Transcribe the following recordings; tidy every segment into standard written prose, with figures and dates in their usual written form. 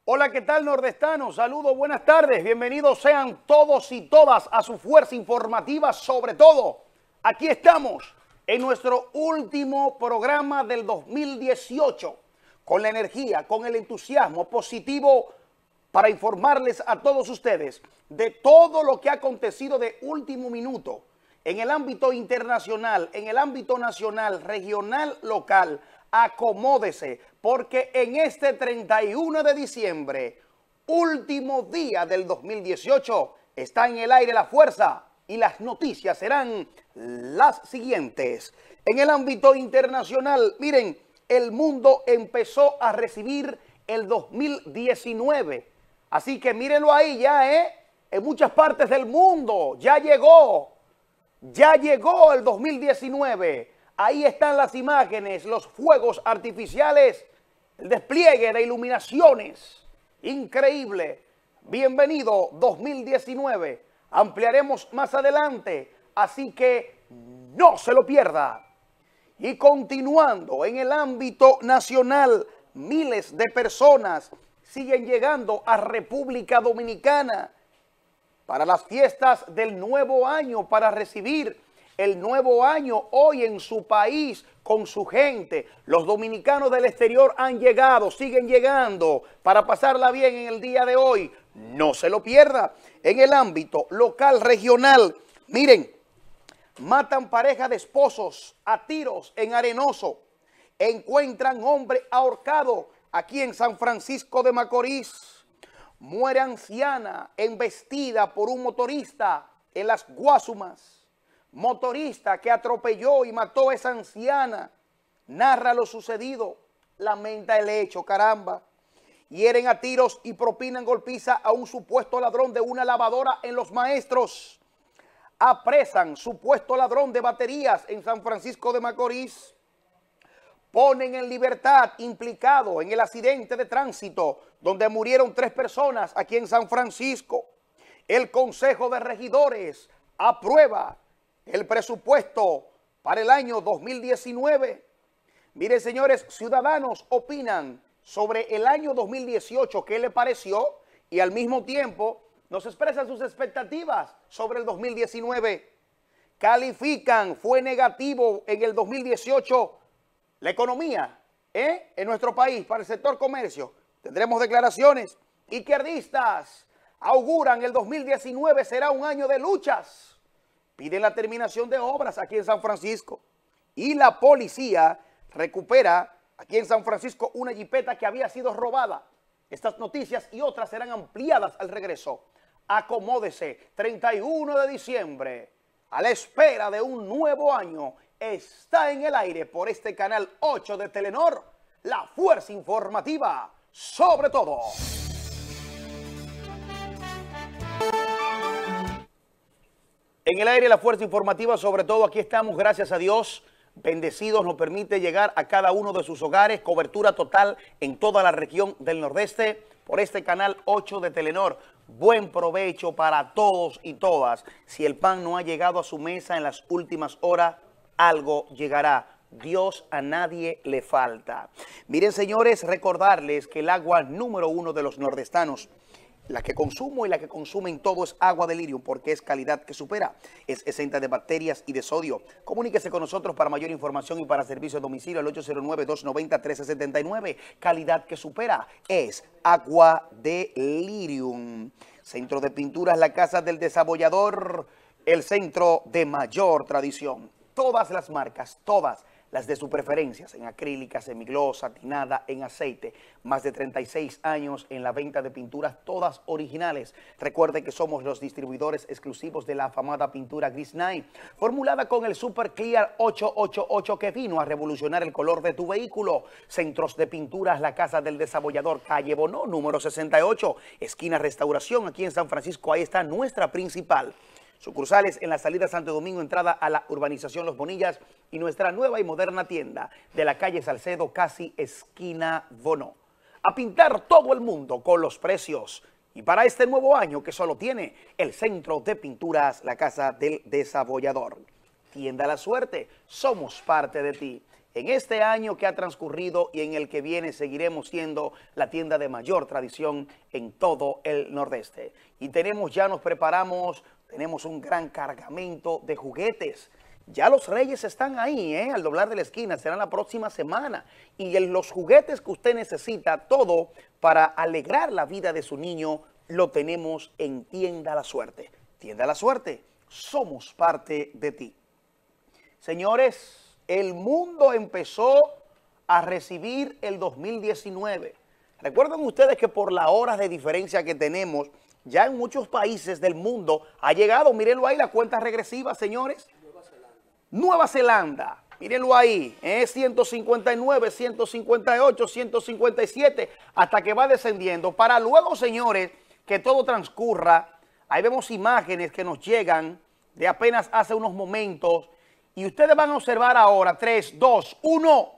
Hola, ¿qué tal, nordestanos? Saludos, buenas tardes. Bienvenidos sean todos y todas a su fuerza informativa, sobre todo. Aquí estamos en nuestro último programa del 2018, con la energía, con el entusiasmo positivo para informarles a todos ustedes de todo lo que ha acontecido de último minuto en el ámbito internacional, en el ámbito nacional, regional, local. Acomódese, porque en este 31 de diciembre, último día del 2018, está en el aire la fuerza y las noticias serán las siguientes. En el ámbito internacional, miren, el mundo empezó a recibir el 2019. Así que mírenlo ahí ya, en muchas partes del mundo ya llegó el 2019. Ahí están las imágenes, los fuegos artificiales, el despliegue de iluminaciones. Increíble. Bienvenido 2019. Ampliaremos más adelante, así que no se lo pierda. Y continuando en el ámbito nacional, miles de personas siguen llegando a República Dominicana para las fiestas del nuevo año, para recibir el nuevo año hoy en su país con su gente. Los dominicanos del exterior han llegado, siguen llegando para pasarla bien en el día de hoy. No se lo pierda. En el ámbito local, regional, miren, matan pareja de esposos a tiros en Arenoso. Encuentran hombre ahorcado aquí en San Francisco de Macorís. Muere anciana embestida por un motorista en Las Guasumas. Motorista que atropelló y mató a esa anciana, narra lo sucedido, lamenta el hecho, caramba. Hieren a tiros y propinan golpiza a un supuesto ladrón de una lavadora en Los Maestros. Apresan supuesto ladrón de baterías en San Francisco de Macorís. Ponen en libertad implicado en el accidente de tránsito donde murieron 3 personas aquí en San Francisco. El Consejo de Regidores aprueba el presupuesto para el año 2019. Miren, señores, ciudadanos opinan sobre el año 2018, qué le pareció, y al mismo tiempo nos expresan sus expectativas sobre el 2019. Califican, fue negativo en el 2018 la economía en nuestro país para el sector comercio. Tendremos declaraciones. Izquierdistas auguran el 2019 será un año de luchas. Piden la terminación de obras aquí en San Francisco. Y la policía recupera aquí en San Francisco una jipeta que había sido robada. Estas noticias y otras serán ampliadas al regreso. Acomódese, 31 de diciembre, a la espera de un nuevo año, está en el aire por este canal 8 de Telenor, la fuerza informativa, sobre todo. En el aire la fuerza informativa, sobre todo, aquí estamos, gracias a Dios, bendecidos, nos permite llegar a cada uno de sus hogares, cobertura total en toda la región del Nordeste por este canal 8 de Telenor. Buen provecho para todos y todas. Si el pan no ha llegado a su mesa en las últimas horas, algo llegará. Dios a nadie le falta. Miren, señores, recordarles que el agua número 1 de los nordestanos, la que consumo y la que consumen todo, es agua de Lirium, porque es calidad que supera. Es exenta de bacterias y de sodio. Comuníquese con nosotros para mayor información y para servicio a domicilio al 809-290-1379. Calidad que supera es agua de Lirium. Centro de Pinturas La Casa del Desabollador, el centro de mayor tradición. Todas las marcas, todas las de su preferencia, en acrílica, semigloss, satinada, en aceite. Más de 36 años en la venta de pinturas, todas originales. Recuerde que somos los distribuidores exclusivos de la afamada pintura Gris Night, formulada con el Super Clear 888 que vino a revolucionar el color de tu vehículo. Centros de Pinturas La Casa del Desabollador, calle Bonó, número 68, esquina Restauración, aquí en San Francisco. Ahí está nuestra principal. Sucursales en la salida Santo Domingo, entrada a la urbanización Los Bonillas, y nuestra nueva y moderna tienda de la calle Salcedo, casi esquina Bonó. A pintar todo el mundo con los precios. Y para este nuevo año que solo tiene el Centro de Pinturas La Casa del Desabollador. Tienda La Suerte, somos parte de ti. En este año que ha transcurrido y en el que viene seguiremos siendo la tienda de mayor tradición en todo el Nordeste. Y nos preparamos, tenemos un gran cargamento de juguetes. Ya los Reyes están ahí, al doblar de la esquina, serán la próxima semana. Y los juguetes que usted necesita, todo para alegrar la vida de su niño, lo tenemos en Tienda La Suerte. Tienda La Suerte, somos parte de ti. Señores, el mundo empezó a recibir el 2019. Recuerden ustedes que por las horas de diferencia que tenemos, ya en muchos países del mundo ha llegado, mírenlo ahí, la cuenta regresiva, señores. Nueva Zelanda, mírenlo ahí, 159, 158, 157, hasta que va descendiendo. Para luego, señores, que todo transcurra, ahí vemos imágenes que nos llegan de apenas hace unos momentos. Y ustedes van a observar ahora, 3, 2, 1.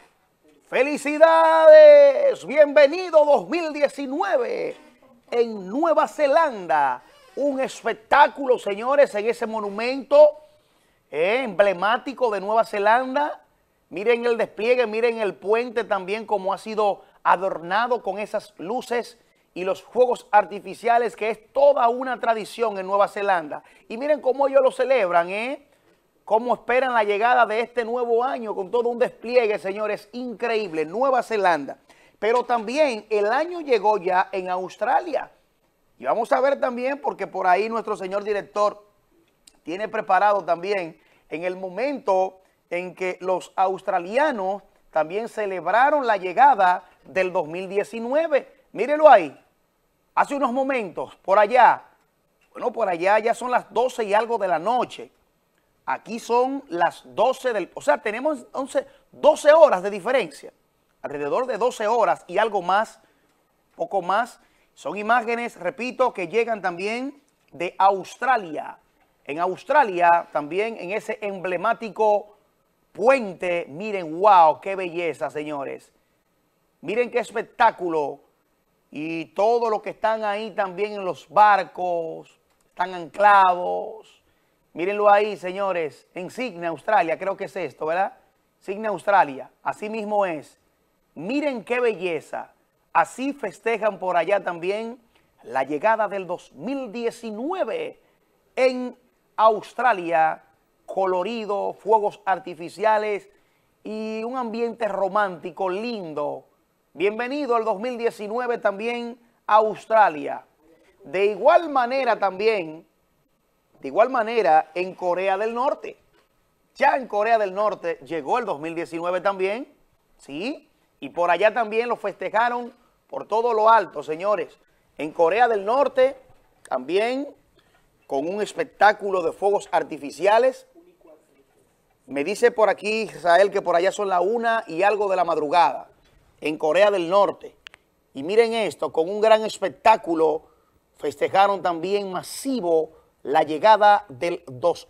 ¡Felicidades! Bienvenido 2019 en Nueva Zelanda. Un espectáculo, señores, en ese monumento emblemático de Nueva Zelanda. Miren el despliegue, miren el puente también como ha sido adornado con esas luces y los fuegos artificiales, que es toda una tradición en Nueva Zelanda. Y miren cómo ellos lo celebran, cómo esperan la llegada de este nuevo año con todo un despliegue, señores, increíble. Nueva Zelanda. Pero también el año llegó ya en Australia. Y vamos a ver también, porque por ahí nuestro señor director tiene preparado también en el momento en que los australianos también celebraron la llegada del 2019. Mírenlo ahí. Hace unos momentos, por allá, bueno, por allá ya son las 12 y algo de la noche. Aquí son las 12 del... O sea, tenemos 12 horas de diferencia. Alrededor de 12 horas y algo más, poco más. Son imágenes, repito, que llegan también de Australia. En Australia, también en ese emblemático puente, miren, wow, qué belleza, señores. Miren qué espectáculo. Y todo lo que están ahí también en los barcos, están anclados. Mírenlo ahí, señores, en Sydney, Australia, creo que es esto, ¿verdad? Sydney, Australia, así mismo es. Miren qué belleza. Así festejan por allá también la llegada del 2019 en Australia, colorido, fuegos artificiales y un ambiente romántico lindo. Bienvenido al 2019 también a Australia. De igual manera también... De igual manera, en Corea del Norte. Ya en Corea del Norte llegó el 2019 también, ¿sí? Y por allá también lo festejaron por todo lo alto, señores. En Corea del Norte también con un espectáculo de fuegos artificiales. Me dice por aquí Israel que por allá son las 1 y algo de la madrugada. En Corea del Norte. Y miren esto, con un gran espectáculo festejaron también masivo la llegada del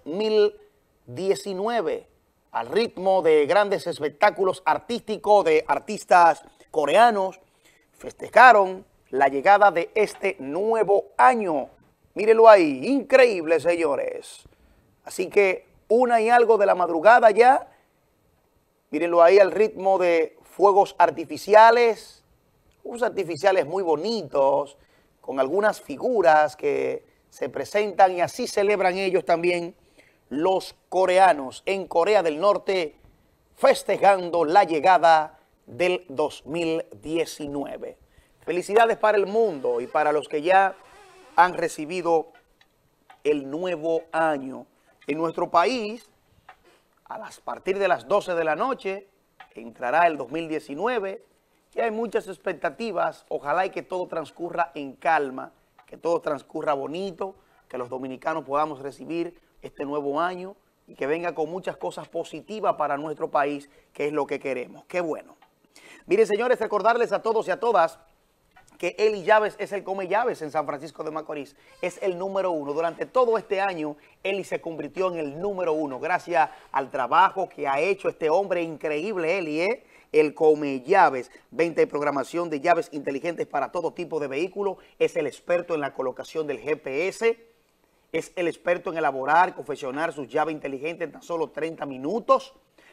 2019 al ritmo de grandes espectáculos artísticos de artistas coreanos. Festejaron la llegada de este nuevo año. Mírenlo ahí, increíble, señores. Así que 1 y algo de la madrugada ya. Mírenlo ahí al ritmo de fuegos artificiales muy bonitos, con algunas figuras que se presentan y así celebran ellos también los coreanos en Corea del Norte, festejando la llegada del 2019. Felicidades para el mundo y para los que ya han recibido el nuevo año. En nuestro país, a partir de las 12 de la noche, entrará el 2019 y hay muchas expectativas. Ojalá y que todo transcurra en calma, que todo transcurra bonito, que los dominicanos podamos recibir este nuevo año y que venga con muchas cosas positivas para nuestro país, que es lo que queremos. ¡Qué bueno! Miren, señores, recordarles a todos y a todas que Eli Llaves es el come llaves en San Francisco de Macorís. Es el número 1. Durante todo este año, Eli se convirtió en el número 1, gracias al trabajo que ha hecho este hombre increíble, Eli, el come llaves, venta y programación de llaves inteligentes para todo tipo de vehículos. Es el experto en la colocación del GPS. Es el experto en elaborar, confeccionar sus llaves inteligentes en tan solo 30 minutos.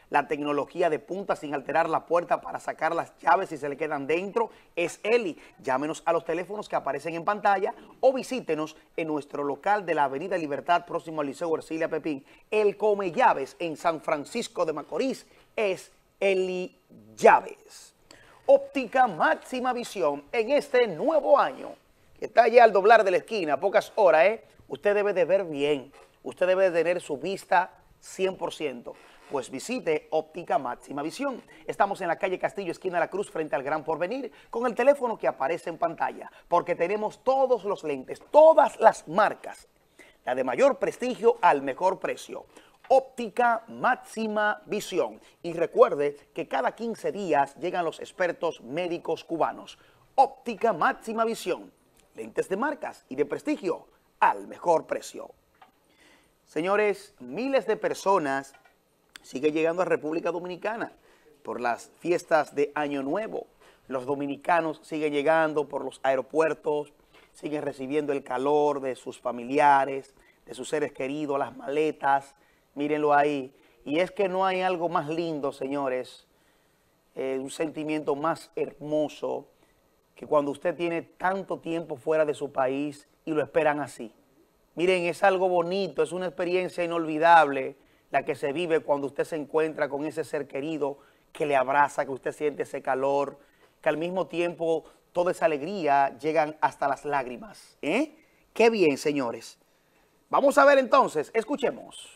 La tecnología de punta sin alterar la puerta para sacar las llaves si se le quedan dentro es Eli. Llámenos a los teléfonos que aparecen en pantalla o visítenos en nuestro local de la Avenida Libertad, próximo al Liceo Ercilia Pepín. El Come Llaves en San Francisco de Macorís es Eli Llaves. Óptica Máxima Visión en este nuevo año, que está ya al doblar de la esquina, a pocas horas, usted debe de ver bien, usted debe de tener su vista 100%. Pues visite Óptica Máxima Visión. Estamos en la calle Castillo, esquina de la Cruz, frente al Gran Porvenir, con el teléfono que aparece en pantalla, porque tenemos todos los lentes, todas las marcas, la de mayor prestigio al mejor precio. Óptica Máxima Visión. Y recuerde que cada 15 días llegan los expertos médicos cubanos. Óptica Máxima Visión. Lentes de marcas y de prestigio al mejor precio. Señores, miles de personas siguen llegando a República Dominicana por las fiestas de Año Nuevo. Los dominicanos siguen llegando por los aeropuertos, siguen recibiendo el calor de sus familiares, de sus seres queridos, las maletas. Mírenlo ahí. Y es que no hay algo más lindo, señores, un sentimiento más hermoso que cuando usted tiene tanto tiempo fuera de su país y lo esperan así. Miren, es algo bonito, es una experiencia inolvidable la que se vive cuando usted se encuentra con ese ser querido que le abraza, que usted siente ese calor, que al mismo tiempo toda esa alegría llegan hasta las lágrimas. Qué bien, señores. Vamos a ver entonces, escuchemos.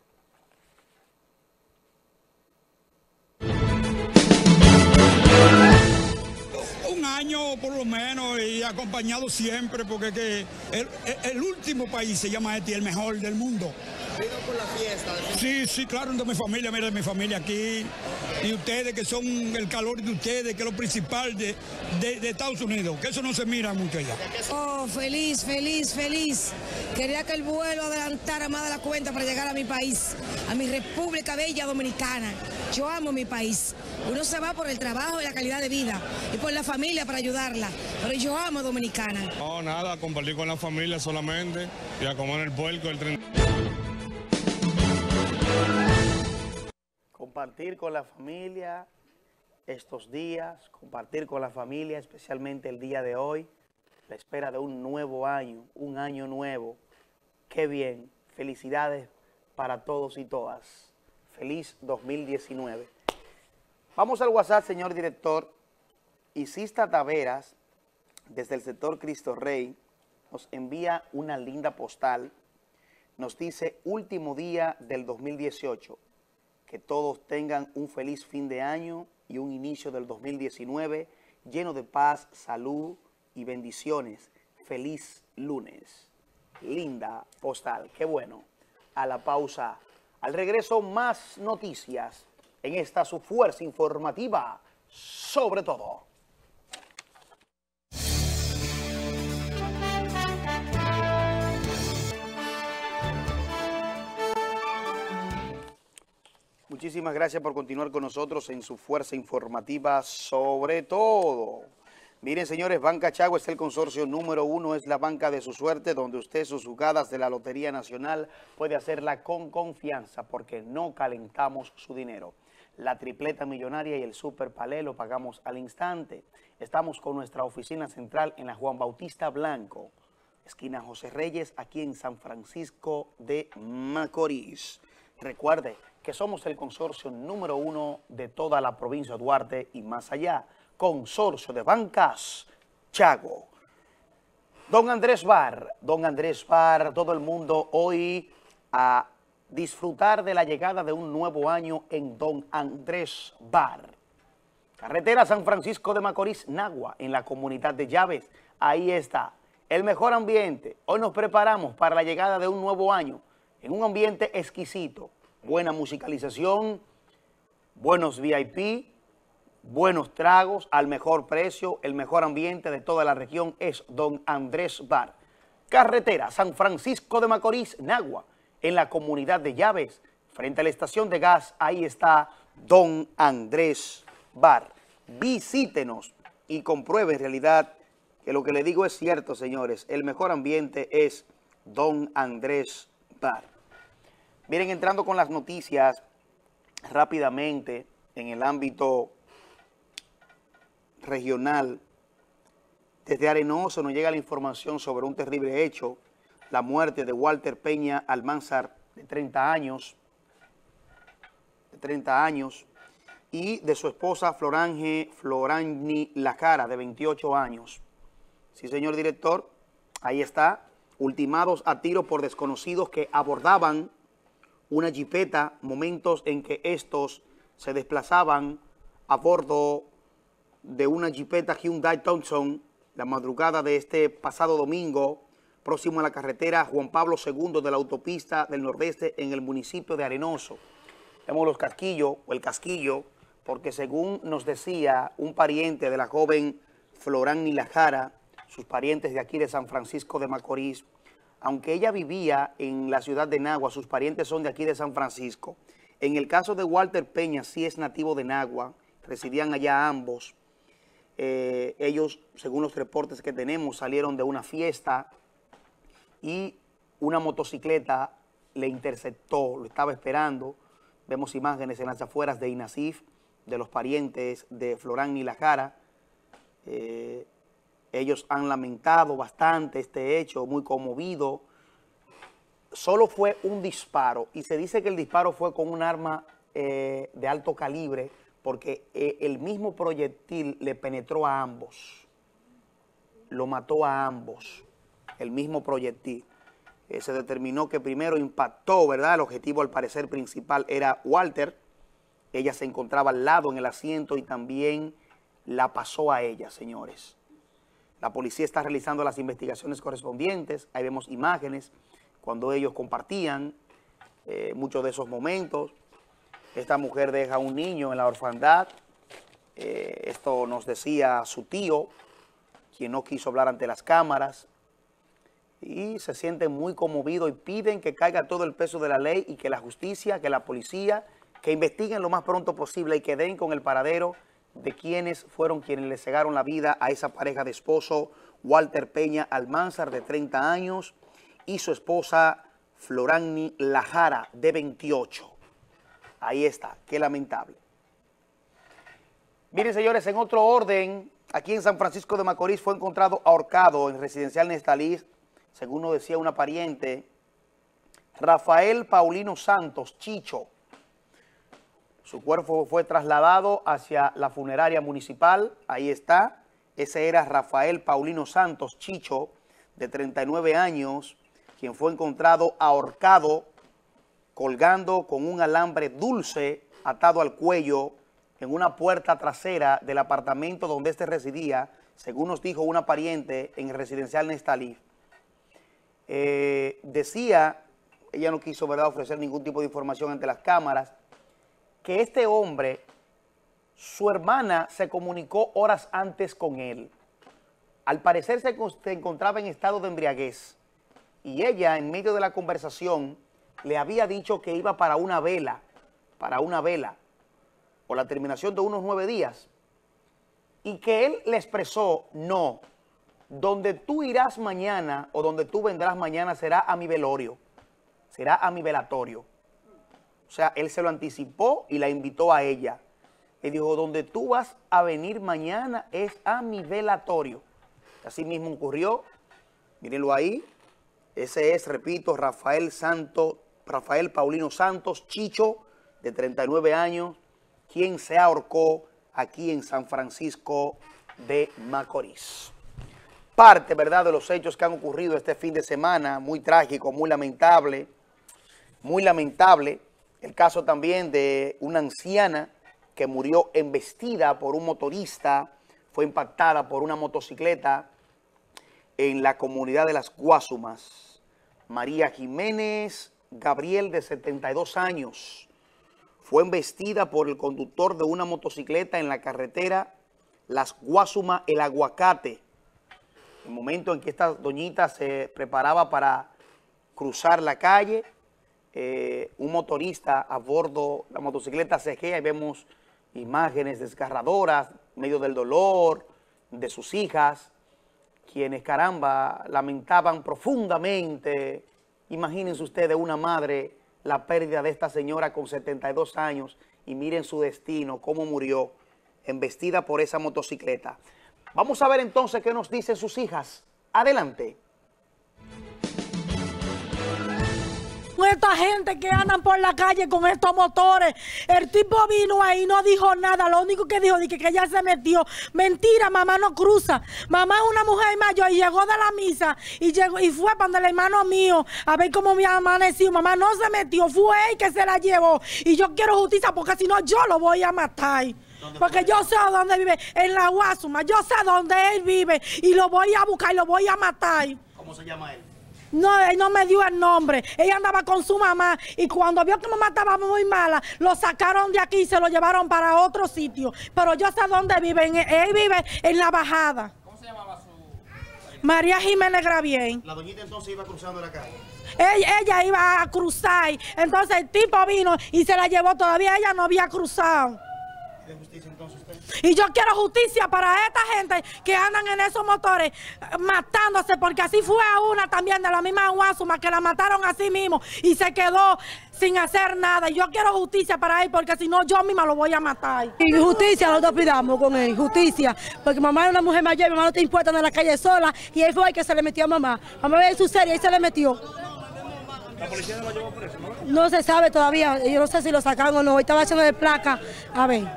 Un año por lo menos y acompañado siempre porque que el último país se llama Haití, el mejor del mundo. ¿Vino por la fiesta? Sí, claro, de mi familia, mira, mi familia aquí. Y ustedes que son el calor de ustedes, que es lo principal de Estados Unidos, que eso no se mira mucho allá. Oh, feliz. Quería que el vuelo adelantara más de la cuenta para llegar a mi país, a mi República Bella Dominicana. Yo amo mi país. Uno se va por el trabajo y la calidad de vida y por la familia para ayudarla, pero yo amo Dominicana. No, nada, compartir con la familia solamente y a comer el puerco, el tren. Compartir con la familia estos días, compartir con la familia, especialmente el día de hoy, la espera de un nuevo año, un año nuevo. Qué bien, felicidades para todos y todas. Feliz 2019. Vamos al WhatsApp, señor director. Isista Taveras, desde el sector Cristo Rey, nos envía una linda postal. Nos dice, último día del 2018. Que todos tengan un feliz fin de año y un inicio del 2019 lleno de paz, salud y bendiciones. Feliz lunes. Linda postal, qué bueno. A la pausa. Al regreso, más noticias en esta su fuerza informativa, sobre todo. Muchísimas gracias por continuar con nosotros en su fuerza informativa, sobre todo. Miren, señores, Banca Chagua es el consorcio número 1, es la banca de su suerte, donde usted sus jugadas de la Lotería Nacional puede hacerla con confianza, porque no calentamos su dinero. La tripleta millonaria y el super palé lo pagamos al instante. Estamos con nuestra oficina central en la Juan Bautista Blanco, esquina José Reyes, aquí en San Francisco de Macorís. Recuerde que somos el consorcio número 1 de toda la provincia de Duarte y más allá. Consorcio de Bancas Chago. Don Andrés Bar, todo el mundo hoy a disfrutar de la llegada de un nuevo año en Don Andrés Bar. Carretera San Francisco de Macorís, Nagua, en la comunidad de Llaves. Ahí está, el mejor ambiente. Hoy nos preparamos para la llegada de un nuevo año en un ambiente exquisito. Buena musicalización, buenos VIP, buenos tragos al mejor precio. El mejor ambiente de toda la región es Don Andrés Bar. Carretera San Francisco de Macorís, Nagua, en la comunidad de Llaves, frente a la estación de gas. Ahí está Don Andrés Bar. Visítenos y compruebe en realidad que lo que le digo es cierto, señores. El mejor ambiente es Don Andrés Bar. Miren, entrando con las noticias, rápidamente en el ámbito regional. Desde Arenoso nos llega la información sobre un terrible hecho, la muerte de Walter Peña Almanzar, de 30 años, y de su esposa Florani Lacara, de 28 años. Sí, señor director, ahí está, ultimados a tiro por desconocidos que abordaban una jipeta, momentos en que estos se desplazaban a bordo de una jipeta Hyundai Tucson la madrugada de este pasado domingo, próximo a la carretera Juan Pablo II de la autopista del Nordeste en el municipio de Arenoso. Vemos los casquillos, o el casquillo, porque según nos decía un pariente de la joven Florani Lacara, sus parientes de aquí de San Francisco de Macorís, aunque ella vivía en la ciudad de Nagua, sus parientes son de aquí de San Francisco. En el caso de Walter Peña, sí es nativo de Nagua, residían allá ambos. Ellos, según los reportes que tenemos, salieron de una fiesta y una motocicleta le interceptó, lo estaba esperando. Vemos imágenes en las afueras de Inasif, de los parientes de Florani Lacara. Ellos han lamentado bastante este hecho, muy conmovido. Solo fue un disparo y se dice que el disparo fue con un arma de alto calibre, porque el mismo proyectil le penetró a ambos, lo mató a ambos, el mismo proyectil. Se determinó que primero impactó, ¿verdad? El objetivo al parecer principal era Walter, ella se encontraba al lado en el asiento y también la pasó a ella, señores. La policía está realizando las investigaciones correspondientes, ahí vemos imágenes cuando ellos compartían muchos de esos momentos. Esta mujer deja a un niño en la orfandad. Esto nos decía su tío, quien no quiso hablar ante las cámaras. Y se sienten muy conmovidos y piden que caiga todo el peso de la ley y que la justicia, que la policía, que investiguen lo más pronto posible y que den con el paradero de quienes fueron quienes le cegaron la vida a esa pareja de esposo, Walter Peña Almanzar, de 30 años, y su esposa Florani Lacara, de 28. Ahí está, qué lamentable. Miren, señores, en otro orden, aquí en San Francisco de Macorís fue encontrado ahorcado en residencial Nestalí, según nos decía una pariente, Rafael Paulino Santos, Chicho. Su cuerpo fue trasladado hacia la funeraria municipal, ahí está. Ese era Rafael Paulino Santos, Chicho, de 39 años, quien fue encontrado ahorcado, colgando con un alambre dulce atado al cuello en una puerta trasera del apartamento donde este residía, según nos dijo una pariente en el residencial Nestalí. Decía, ella no quiso, ¿verdad?, ofrecer ningún tipo de información ante las cámaras, que este hombre, su hermana se comunicó horas antes con él. Al parecer se encontraba en estado de embriaguez y ella, en medio de la conversación, le había dicho que iba para una vela, por la terminación de unos 9 días, y que él le expresó, no, donde tú irás mañana o donde tú vendrás mañana será a mi velorio, será a mi velatorio. O sea, él se lo anticipó y la invitó a ella. Le dijo, donde tú vas a venir mañana es a mi velatorio. Así mismo ocurrió, mírenlo ahí, ese es, repito, Rafael Paulino Santos, Chicho, de 39 años, quien se ahorcó aquí en San Francisco de Macorís. Parte, ¿verdad?, de los hechos que han ocurrido este fin de semana, muy trágico, muy lamentable. El caso también de una anciana que murió embestida por un motorista, fue impactada por una motocicleta en la comunidad de Las Guasumas. María Jiménez Gabriel, de 72 años, fue embestida por el conductor de una motocicleta en la carretera Las Guasumas, El Aguacate. En el momento en que esta doñita se preparaba para cruzar la calle, un motorista a bordo de la motocicleta se queja y vemos imágenes desgarradoras, en medio del dolor de sus hijas, quienes, caramba, lamentaban profundamente. Imagínense ustedes, una madre, la pérdida de esta señora con 72 años y miren su destino, cómo murió, embestida por esa motocicleta. Vamos a ver entonces qué nos dicen sus hijas. Adelante. Esta gente que andan por la calle con estos motores, el tipo vino ahí, no dijo nada, lo único que dijo que ella se metió. Mentira, mamá no cruza. Mamá es una mujer mayor y llegó de la misa y fue para el hermano mío a ver cómo me amaneció. Mamá no se metió, fue él que se la llevó y yo quiero justicia porque si no yo lo voy a matar. Porque yo sé dónde vive, en la Guasuma, yo sé dónde él vive y lo voy a buscar y lo voy a matar. ¿Cómo se llama él? No, él no me dio el nombre. Ella andaba con su mamá y cuando vio que mamá estaba muy mala, lo sacaron de aquí y se lo llevaron para otro sitio. Pero yo sé dónde vive. Él vive en La Bajada. ¿Cómo se llamaba su...? María Jiménez Gravier. La doñita entonces iba cruzando la calle. Ella iba a cruzar. Entonces el tipo vino y se la llevó. Todavía ella no había cruzado. ¿De justicia entonces usted? Y yo quiero justicia para esta gente que andan en esos motores matándose, porque así fue a una también de la misma Guasuma que la mataron así mismo y se quedó sin hacer nada. Y yo quiero justicia para él, porque si no yo misma lo voy a matar. Y justicia nosotros pidamos con él, justicia, porque mamá es una mujer mayor, mamá no está impuesta en la calle sola y él fue el que se le metió a mamá. Mamá ve su serie y se le metió. ¿La policía no lo llevó preso, no? No se sabe todavía, yo no sé si lo sacaron o no, hoy estaba haciendo de placa, a ver.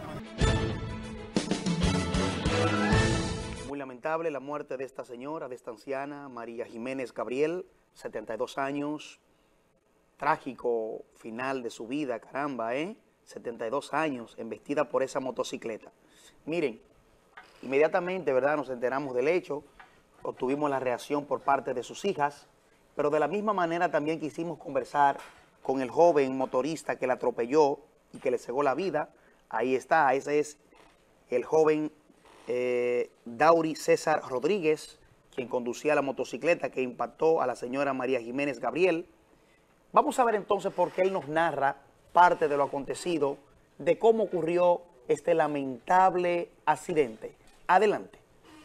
Lamentable la muerte de esta señora, de esta anciana, María Jiménez Gabriel, 72 años, trágico final de su vida, caramba, 72 años, embestida por esa motocicleta. Miren, inmediatamente, ¿verdad?, nos enteramos del hecho, obtuvimos la reacción por parte de sus hijas, pero de la misma manera también quisimos conversar con el joven motorista que la atropelló y que le cegó la vida. Ahí está, ese es el joven Dauri César Rodríguez, quien conducía la motocicleta que impactó a la señora María Jiménez Gabriel. Vamos a ver entonces por qué él nos narra parte de lo acontecido, de cómo ocurrió este lamentable accidente. Adelante.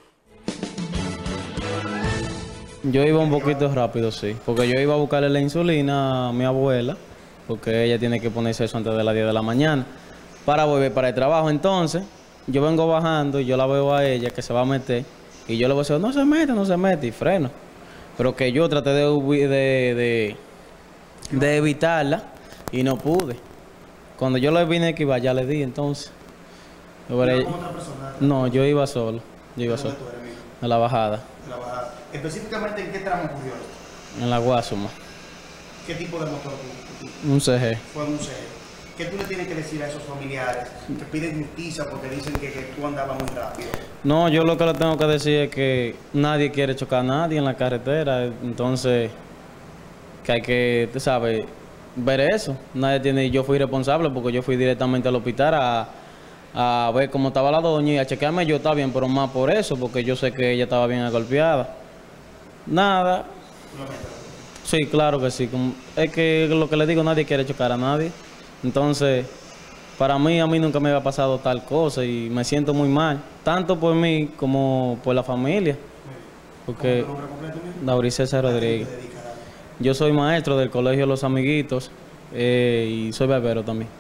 Yo iba un poquito rápido, sí, porque yo iba a buscarle la insulina a mi abuela, porque ella tiene que ponerse eso antes de las 10 de la mañana, para volver para el trabajo. Entonces yo vengo bajando y yo la veo a ella que se va a meter y yo le voy a decir, no se mete, y freno. Pero que yo traté de evitarla y no pude. Cuando yo le vine que iba, ya le di, entonces. ¿Iba con otra persona? No, yo iba solo. Yo iba solo. A la bajada. La bajada. ¿Específicamente en qué tramo ocurrió esto? En la Guasuma. ¿Qué tipo de motor? Un CG. Fue un CG. ¿Qué tú le tienes que decir a esos familiares que piden justicia porque dicen que tú andabas muy rápido? No, yo lo que le tengo que decir es que nadie quiere chocar a nadie en la carretera, entonces que hay que, tú sabes, ver eso. Nadie tiene, yo fui responsable porque yo fui directamente al hospital a ver cómo estaba la doña y a chequearme yo, está bien, pero más por eso, porque yo sé que ella estaba bien golpeada. Nada. Sí, claro que sí. Es que lo que le digo, nadie quiere chocar a nadie. Entonces, a mí nunca me había pasado tal cosa y me siento muy mal, tanto por mí como por la familia. Porque Dauri César Rodríguez. Yo soy maestro del Colegio Los Amiguitos y soy barbero también.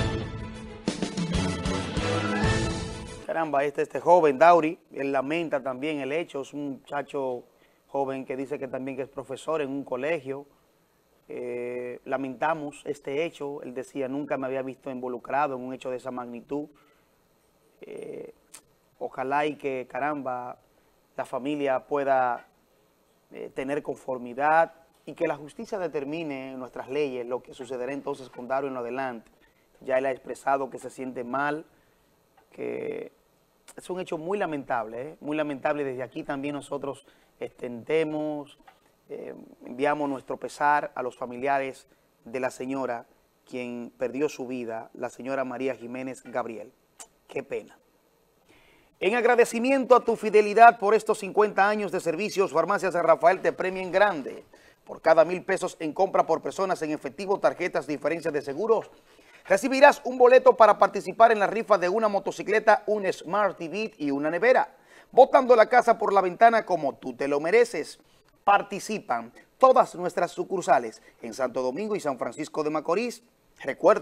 Caramba, este joven Dauri, él lamenta también el hecho, es un muchacho joven que dice que también que es profesor en un colegio. Lamentamos este hecho. Él decía, nunca me había visto involucrado en un hecho de esa magnitud. Ojalá y que, caramba, la familia pueda tener conformidad y que la justicia determine en nuestras leyes lo que sucederá entonces con Dauri en lo adelante. Ya él ha expresado que se siente mal, que es un hecho muy lamentable, muy lamentable. Desde aquí también nosotros extendemos, enviamos nuestro pesar a los familiares de la señora quien perdió su vida, la señora María Jiménez Gabriel. Qué pena. En agradecimiento a tu fidelidad por estos 50 años de servicios, Farmacias San Rafael te premia en grande. Por cada 1,000 pesos en compra por personas en efectivo, tarjetas, diferencias de seguros, recibirás un boleto para participar en la rifa de una motocicleta, un Smart TV y una nevera. Botando la casa por la ventana como tú te lo mereces. Participan todas nuestras sucursales en Santo Domingo y San Francisco de Macorís. Recuerda,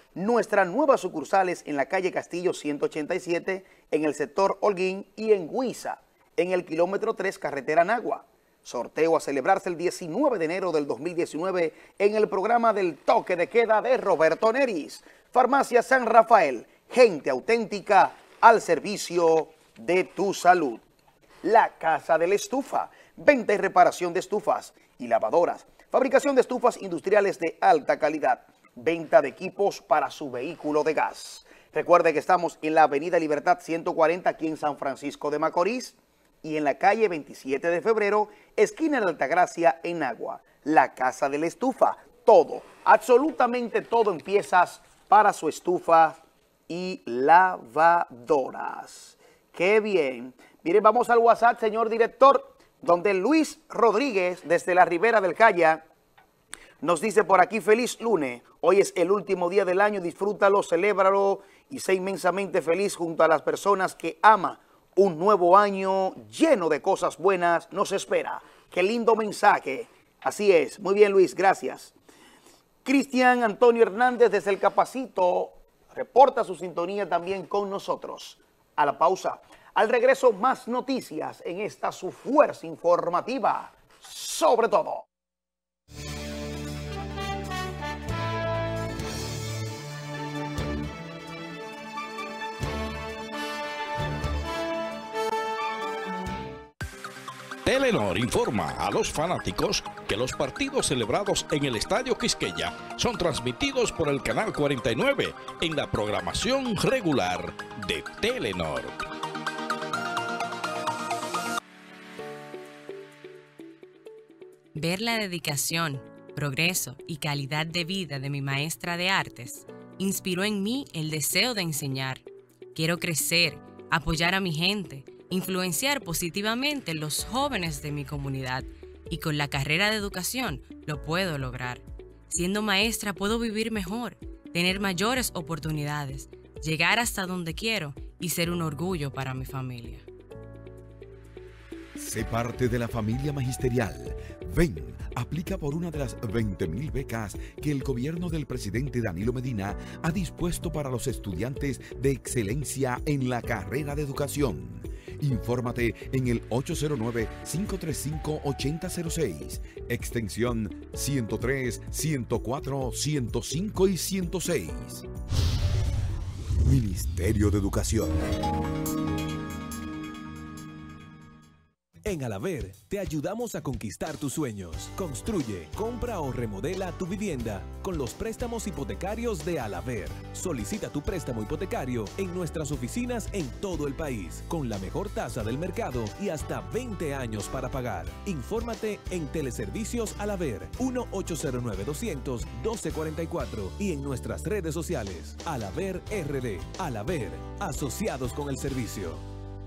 Nuestras nuevas sucursales en la calle Castillo 187, en el sector Holguín y en Huiza, en el kilómetro 3, carretera Nagua. Sorteo a celebrarse el 19 de enero del 2019 en el programa del toque de queda de Roberto Neris. Farmacia San Rafael, gente auténtica al servicio de tu salud. La Casa de la Estufa, venta y reparación de estufas y lavadoras, fabricación de estufas industriales de alta calidad, venta de equipos para su vehículo de gas. Recuerde que estamos en la Avenida Libertad 140 aquí en San Francisco de Macorís y en la calle 27 de febrero, esquina de Altagracia en Agua. La Casa de la Estufa, todo, absolutamente todo en piezas para su estufa y lavadoras. ¡Qué bien! Miren, vamos al WhatsApp, señor director, donde Luis Rodríguez, desde la Ribera del Calla, nos dice por aquí: feliz lunes, hoy es el último día del año, disfrútalo, celébralo y sé inmensamente feliz junto a las personas que ama. Un nuevo año lleno de cosas buenas nos espera. ¡Qué lindo mensaje! Así es, muy bien Luis, gracias. Cristian Antonio Hernández desde el Capacito reporta su sintonía también con nosotros. A la pausa, al regreso más noticias en esta su fuerza informativa, sobre todo. Telenor informa a los fanáticos que los partidos celebrados en el Estadio Quisqueya son transmitidos por el Canal 49 en la programación regular de Telenor. Ver la dedicación, progreso y calidad de vida de mi maestra de artes inspiró en mí el deseo de enseñar. Quiero crecer, apoyar a mi gente, influenciar positivamente los jóvenes de mi comunidad, y con la carrera de educación lo puedo lograr. Siendo maestra puedo vivir mejor, tener mayores oportunidades, llegar hasta donde quiero y ser un orgullo para mi familia. Sé parte de la familia magisterial. Ven, aplica por una de las 20.000 becas que el gobierno del presidente Danilo Medina ha dispuesto para los estudiantes de excelencia en la carrera de educación. Infórmate en el 809-535-8006, extensión 103, 104, 105 y 106. Ministerio de Educación. En Alaver te ayudamos a conquistar tus sueños. Construye, compra o remodela tu vivienda con los préstamos hipotecarios de Alaver. Solicita tu préstamo hipotecario en nuestras oficinas en todo el país, con la mejor tasa del mercado y hasta 20 años para pagar. Infórmate en Teleservicios Alaver 1-809-200-1244 y en nuestras redes sociales. Alaver RD. Alaver, asociados con el servicio.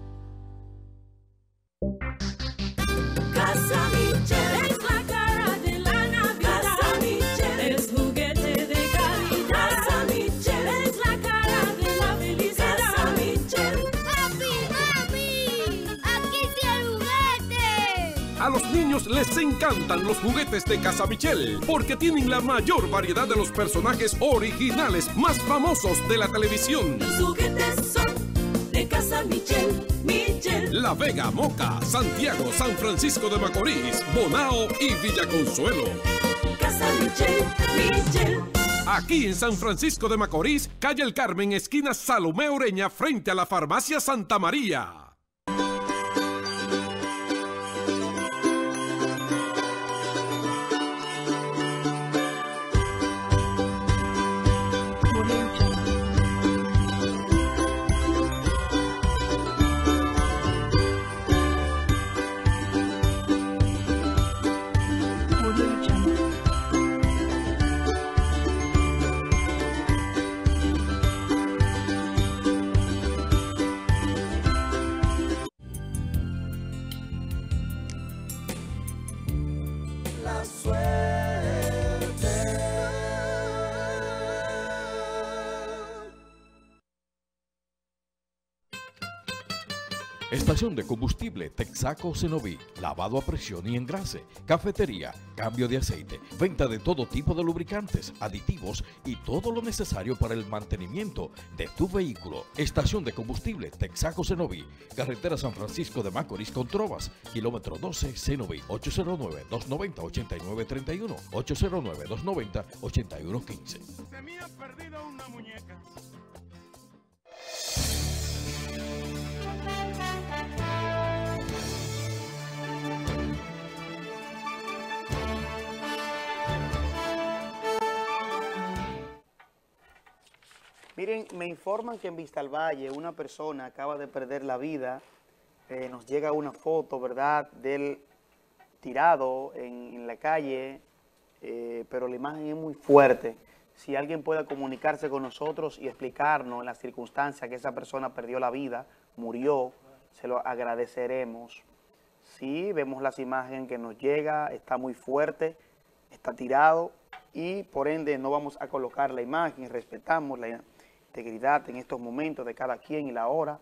Casa Michel es la cara de la Navidad. Casa Michel es juguete de calidad. Casa Michel es la cara de la felicidad. Casa Michel. ¡Papi, mami! ¡Aquí está el juguete! A los niños les encantan los juguetes de Casa Michel porque tienen la mayor variedad de los personajes originales más famosos de la televisión. Los juguetes son de Casa Michel. La Vega, Moca, Santiago, San Francisco de Macorís, Bonao y Villa Consuelo. Casa Michel, Michel. Aquí en San Francisco de Macorís, calle El Carmen, esquina Salomé Ureña, frente a la farmacia Santa María. Estación de combustible Texaco Cenoví, lavado a presión y engrase, cafetería, cambio de aceite, venta de todo tipo de lubricantes, aditivos y todo lo necesario para el mantenimiento de tu vehículo. Estación de combustible Texaco Cenoví, carretera San Francisco de Macorís con Trovas, kilómetro 12 Cenoví, 809-290-8931, 809-290-8115. Se me ha perdido una muñeca. Miren, me informan que en Vistalvalle una persona acaba de perder la vida. Nos llega una foto, ¿verdad?, del tirado en la calle, pero la imagen es muy fuerte. Si alguien puede comunicarse con nosotros y explicarnos en las circunstancias que esa persona perdió la vida, murió, se lo agradeceremos. Sí, vemos las imágenes que nos llega, está muy fuerte, está tirado y por ende no vamos a colocar la imagen, respetamos la integridad en estos momentos de cada quien y la hora,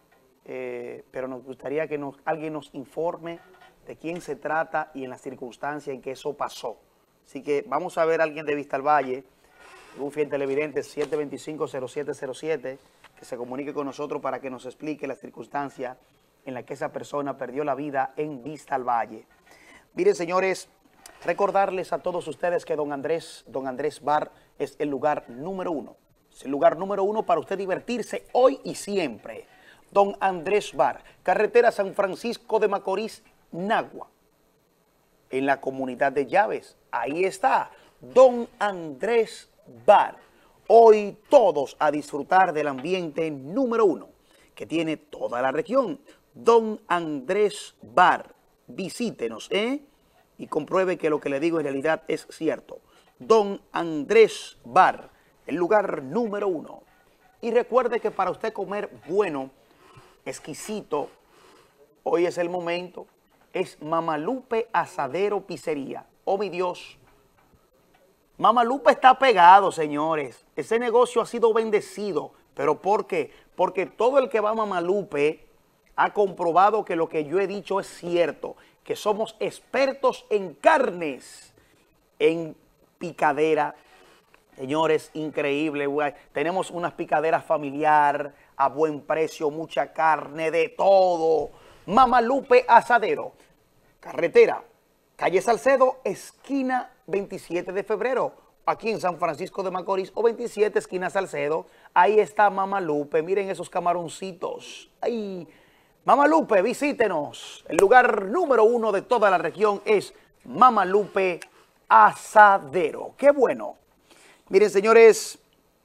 pero nos gustaría que alguien nos informe de quién se trata y en las circunstancias en que eso pasó. Así que vamos a ver a alguien de Vistalvalle, un fiel televidente 725-0707, que se comunique con nosotros para que nos explique las circunstancias en las que esa persona perdió la vida en Vistalvalle. Miren, señores, recordarles a todos ustedes que Don Andrés Bar es el lugar número uno. Es el lugar número uno para usted divertirse hoy y siempre. Don Andrés Bar, carretera San Francisco de Macorís, Nagua, en la comunidad de Llaves. Ahí está, Don Andrés Bar. Hoy todos a disfrutar del ambiente número uno que tiene toda la región. Don Andrés Bar. Visítenos, y compruebe que lo que le digo en realidad es cierto. Don Andrés Bar, el lugar número uno. Y recuerde que para usted comer bueno, exquisito, hoy es el momento, es Mamalupe Asadero Pizzería. Oh, mi Dios. Mamalupe está pegado, señores. Ese negocio ha sido bendecido. ¿Pero por qué? Porque todo el que va a Mamalupe ha comprobado que lo que yo he dicho es cierto, que somos expertos en carnes, en picadera. Señores, increíble. Tenemos unas picaderas familiar a buen precio, mucha carne, de todo. Mamalupe Asadero, carretera, calle Salcedo, esquina 27 de febrero, aquí en San Francisco de Macorís, o 27, esquina Salcedo. Ahí está Mamalupe. Miren esos camaroncitos. Ay, Mamalupe, visítenos. El lugar número uno de toda la región es Mamalupe Asadero. ¡Qué bueno! Miren, señores,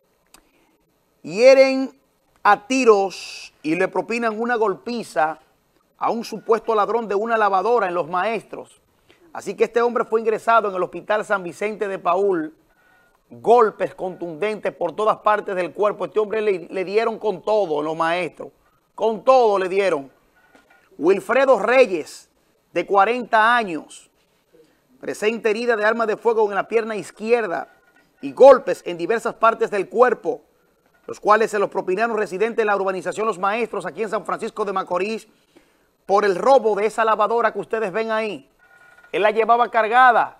hieren a tiros y le propinan una golpiza a un supuesto ladrón de una lavadora en Los Maestros. Así que este hombre fue ingresado en el Hospital San Vicente de Paúl. Golpes contundentes por todas partes del cuerpo. Este hombre le dieron con todo en Los Maestros. Con todo le dieron. Wilfredo Reyes, de 40 años, presenta herida de arma de fuego en la pierna izquierda y golpes en diversas partes del cuerpo, los cuales se los propinaron residentes de la urbanización Los Maestros, aquí en San Francisco de Macorís, por el robo de esa lavadora que ustedes ven ahí. Él la llevaba cargada,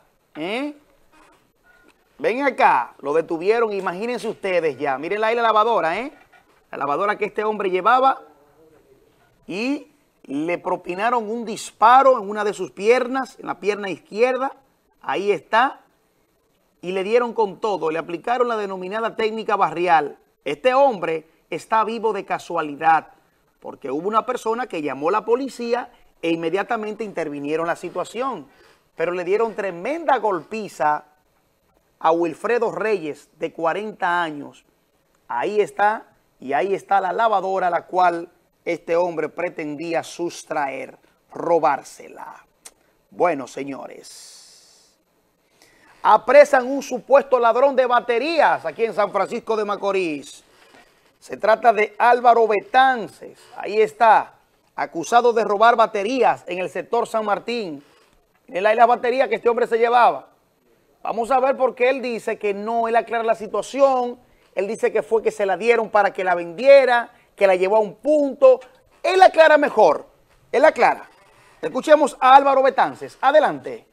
Ven acá, lo detuvieron, imagínense ustedes ya. Miren ahí la lavadora, La lavadora que este hombre llevaba, y le propinaron un disparo en una de sus piernas, en la pierna izquierda. Ahí está. Y le dieron con todo, le aplicaron la denominada técnica barrial. Este hombre está vivo de casualidad, porque hubo una persona que llamó a la policía e inmediatamente intervinieron la situación. Pero le dieron tremenda golpiza a Wilfredo Reyes, de 40 años. Ahí está, y ahí está la lavadora, la cual este hombre pretendía sustraer, robársela. Bueno, señores, apresan un supuesto ladrón de baterías aquí en San Francisco de Macorís. Se trata de Álvaro Betances. Ahí está, acusado de robar baterías en el sector San Martín. Miren ahí las baterías que este hombre se llevaba. Vamos a ver por qué él dice que no, él aclara la situación. Él dice que fue que se la dieron para que la vendiera, que la llevó a un punto. Él aclara mejor. Él aclara. Escuchemos a Álvaro Betances. Adelante.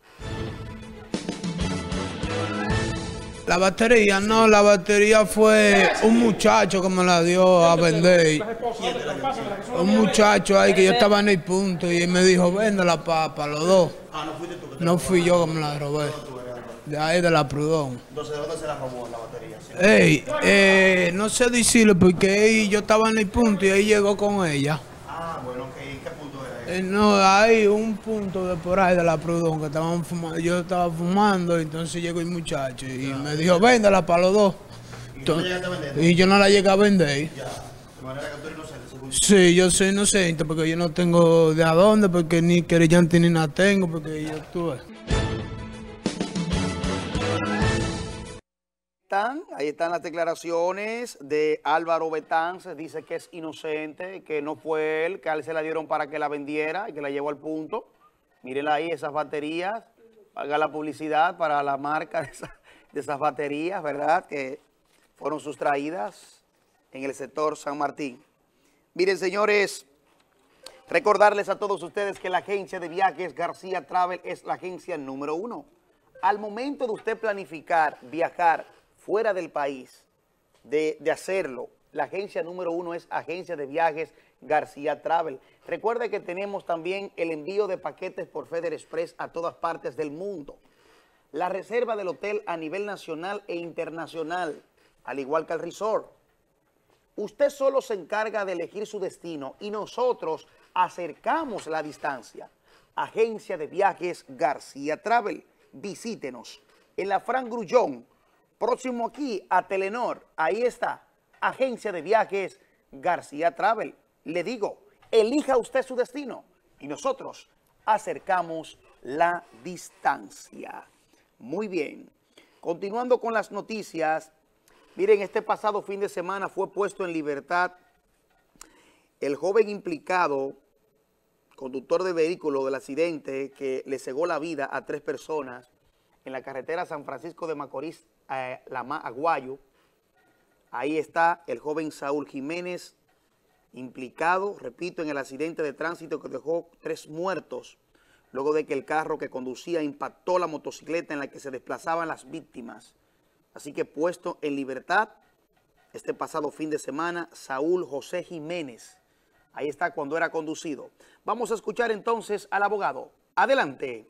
La batería, no, la batería fue un muchacho que me la dio a vender. Un muchacho ahí que yo estaba en el punto y él me dijo, véndela para los dos. No fui yo que me la robé. De ahí de la Prudón. Entonces, ¿de dónde se la robó la batería? No sé decirle porque yo estaba en el punto y ahí llegó con ella. Ah, bueno, ok. ¿Qué punto era? No, hay un punto de por ahí de la Prudón que estaban fumando. Yo estaba fumando, entonces llegó el muchacho y me dijo, véndela para los dos. Y yo no la llegué a vender. Ya. De manera que tú eres inocente, según. Sí, yo soy inocente porque yo no tengo de a dónde, porque ni querellante ni nada tengo, porque yo tuve. Ahí están las declaraciones de Álvaro Betances. Dice que es inocente, que no fue él, que a él se la dieron para que la vendiera y que la llevó al punto. Mírenla ahí, esas baterías. Haga la publicidad para la marca de esas baterías, ¿verdad? Que fueron sustraídas en el sector San Martín. Miren, señores, recordarles a todos ustedes que la agencia de viajes García Travel es la agencia número 1. Al momento de usted planificar viajar fuera del país, de hacerlo, la agencia número 1 es Agencia de Viajes García Travel. Recuerde que tenemos también el envío de paquetes por Feder Express a todas partes del mundo. La reserva del hotel a nivel nacional e internacional, al igual que el resort. Usted solo se encarga de elegir su destino y nosotros acercamos la distancia. Agencia de Viajes García Travel. Visítenos en la Fran Grullón, próximo aquí a Telenor. Ahí está, Agencia de Viajes García Travel. Le digo, elija usted su destino y nosotros acercamos la distancia. Muy bien. Continuando con las noticias, miren, este pasado fin de semana fue puesto en libertad el joven implicado, conductor de vehículo del accidente que le cegó la vida a 3 personas en la carretera San Francisco de Macorís, Aguayo. Ahí está el joven Saúl Jiménez, implicado, repito, en el accidente de tránsito que dejó 3 muertos, luego de que el carro que conducía impactó la motocicleta en la que se desplazaban las víctimas. Así que puesto en libertad este pasado fin de semana, Saúl José Jiménez. Ahí está cuando era conducido. Vamos a escuchar entonces al abogado. Adelante.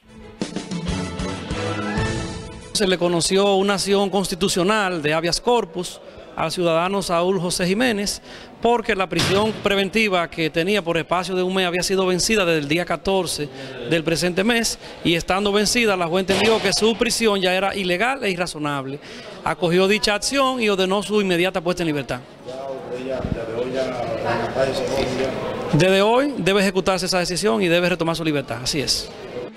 Se le conoció una acción constitucional de habeas corpus al ciudadano Saúl José Jiménez porque la prisión preventiva que tenía por espacio de un mes había sido vencida desde el día 14 del presente mes y estando vencida la juez entendió que su prisión ya era ilegal e irrazonable. Acogió dicha acción y ordenó su inmediata puesta en libertad. Desde hoy debe ejecutarse esa decisión y debe retomar su libertad, así es.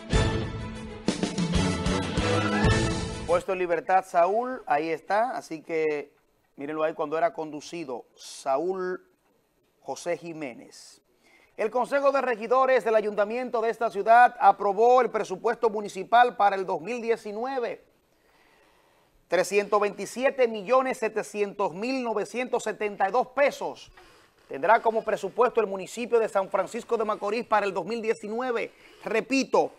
Puesto en libertad Saúl, ahí está, así que mírenlo ahí cuando era conducido, Saúl José Jiménez. El Consejo de Regidores del Ayuntamiento de esta ciudad aprobó el presupuesto municipal para el 2019. 327.700.972 pesos tendrá como presupuesto el municipio de San Francisco de Macorís para el 2019. Repito,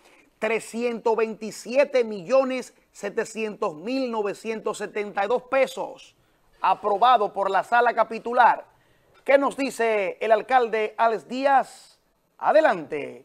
327.700.972 pesos, aprobado por la Sala Capitular. ¿Qué nos dice el alcalde Alex Díaz? Adelante.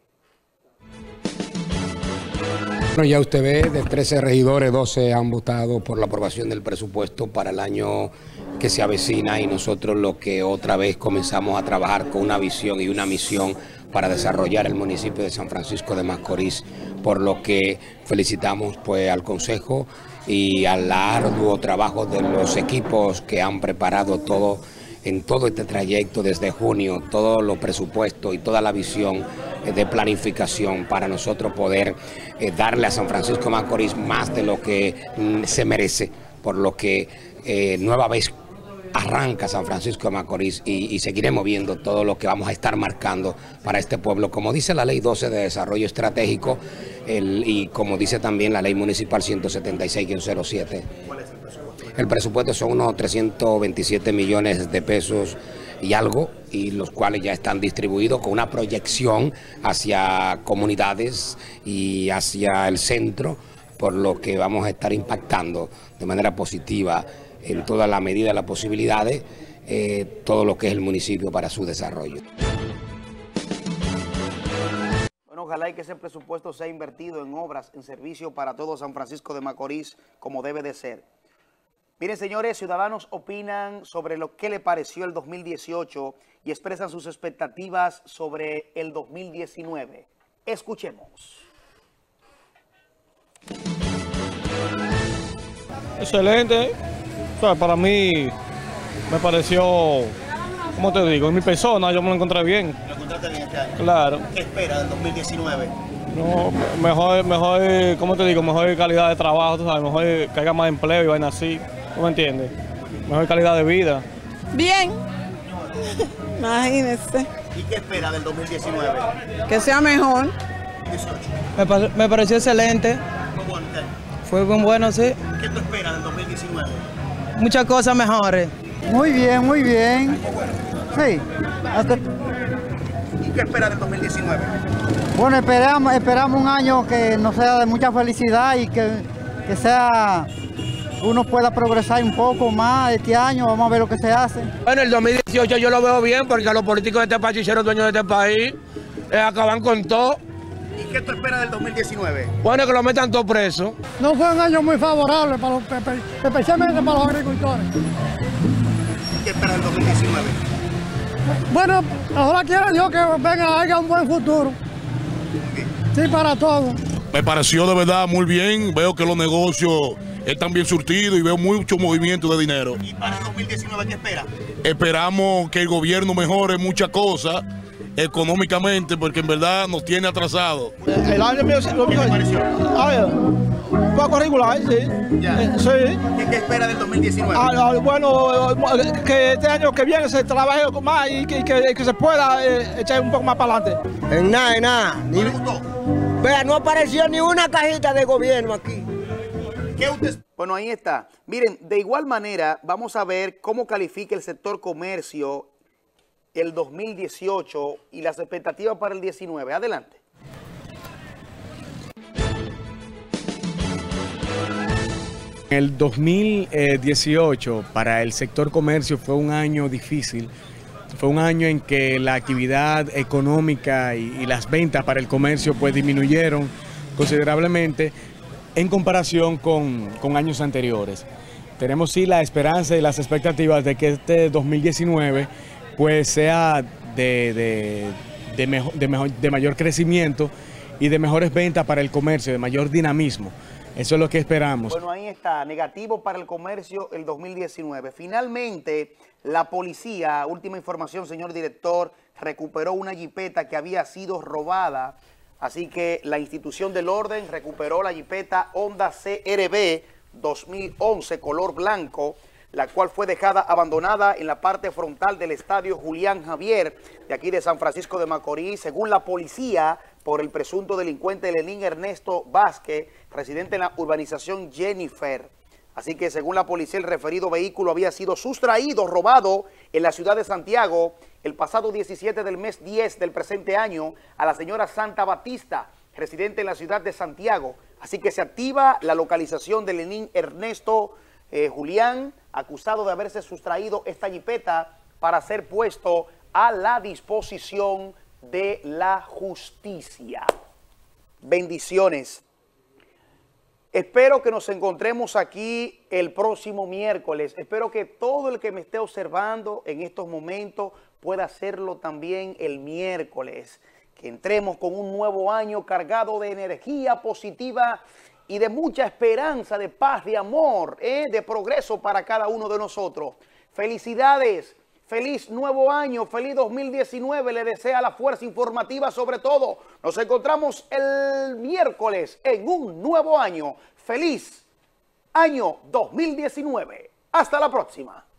Bueno, ya usted ve, de 13 regidores, 12 han votado por la aprobación del presupuesto para el año que se avecina y nosotros lo que otra vez comenzamos a trabajar con una visión y una misión para desarrollar el municipio de San Francisco de Macorís, por lo que felicitamos pues al Consejo y al arduo trabajo de los equipos que han preparado todo en todo este trayecto desde junio, todos los presupuestos y toda la visión de planificación para nosotros poder darle a San Francisco de Macorís más de lo que se merece, por lo que nueva vez arranca San Francisco de Macorís y seguiremos viendo todo lo que vamos a estar marcando para este pueblo, como dice la Ley 12 de Desarrollo Estratégico y como dice también la Ley Municipal 176-07. ¿Cuál es el presupuesto? El presupuesto son unos 327 millones de pesos y algo, y los cuales ya están distribuidos con una proyección hacia comunidades y hacia el centro, por lo que vamos a estar impactando de manera positiva en toda la medida de las posibilidades todo lo que es el municipio para su desarrollo. Bueno, ojalá y que ese presupuesto sea invertido en obras, en servicio para todo San Francisco de Macorís, como debe de ser. Miren, señores, ciudadanos opinan sobre lo que le pareció el 2018 y expresan sus expectativas sobre el 2019. Escuchemos. Excelente. O sea, para mí me pareció, ¿cómo te digo? En mi persona yo me lo encontré bien. ¿Lo encontraste bien este año? Claro. ¿Qué espera del 2019? No, mejor, ¿cómo te digo? Mejor calidad de trabajo, tú sabes, mejor que haya más empleo y vaina así. ¿Tú me entiendes? Mejor calidad de vida. Bien. Imagínese. ¿Y qué espera del 2019? Que sea mejor. 18. Me pareció excelente. ¿Cómo bueno este año? Fue bueno, sí. ¿Qué tú esperas del 2019? Muchas cosas mejores. Muy bien, muy bien. Sí. ¿Y qué esperas del 2019? Bueno, esperamos un año que nos sea de mucha felicidad y que sea, uno pueda progresar un poco más este año. Vamos a ver lo que se hace. Bueno, el 2018 yo lo veo bien porque los políticos de este país hicieron dueños de este país, acaban con todo. ¿Y qué tú esperas del 2019? Bueno, que lo metan todos presos. No fue un año muy favorable, especialmente para los agricultores. ¿Qué esperas del 2019? Bueno, ahora quiero yo que venga, haya un buen futuro. Sí, para todos. Me pareció de verdad muy bien. Veo que los negocios están bien surtidos y veo mucho movimiento de dinero. ¿Y para el 2019 qué esperas? Esperamos que el gobierno mejore muchas cosas económicamente, porque en verdad nos tiene atrasados. El año mío, ¿Qué te pareció? Un poco regular, sí. Sí. ¿Qué espera del 2019? Bueno, que este año que viene se trabaje más y que se pueda echar un poco más para adelante. En nada. ¿No le gustó? Vea, no apareció ni una cajita de gobierno aquí. ¿Qué usted? Bueno, ahí está. Miren, de igual manera, vamos a ver cómo califica el sector comercio el 2018 y las expectativas para el 19. Adelante. El 2018 para el sector comercio fue un año difícil. Fue un año en que la actividad económica y las ventas para el comercio pues disminuyeron considerablemente en comparación con años anteriores. Tenemos sí la esperanza y las expectativas de que este 2019 pues sea de mayor crecimiento y de mejores ventas para el comercio, de mayor dinamismo. Eso es lo que esperamos. Bueno, ahí está, negativo para el comercio el 2019. Finalmente, la policía, última información, señor director, recuperó una jipeta que había sido robada. Así que la institución del orden recuperó la jipeta Honda CRB 2011 color blanco, la cual fue dejada abandonada en la parte frontal del estadio Julián Javier, de aquí de San Francisco de Macorís, según la policía, por el presunto delincuente Lenín Ernesto Vázquez, residente en la urbanización Jennifer. Así que según la policía, el referido vehículo había sido sustraído, robado en la ciudad de Santiago el pasado 17 del mes 10 del presente año a la señora Santa Batista, residente en la ciudad de Santiago. Así que se activa la localización de Lenín Ernesto Julián, acusado de haberse sustraído esta jipeta para ser puesto a la disposición de la justicia. Bendiciones. Espero que nos encontremos aquí el próximo miércoles. Espero que todo el que me esté observando en estos momentos pueda hacerlo también el miércoles. Que entremos con un nuevo año cargado de energía positiva y de mucha esperanza, de paz, de amor, de progreso para cada uno de nosotros. Felicidades, feliz nuevo año, feliz 2019, le desea la fuerza informativa sobre todo. Nos encontramos el miércoles en un nuevo año. Feliz año 2019. Hasta la próxima.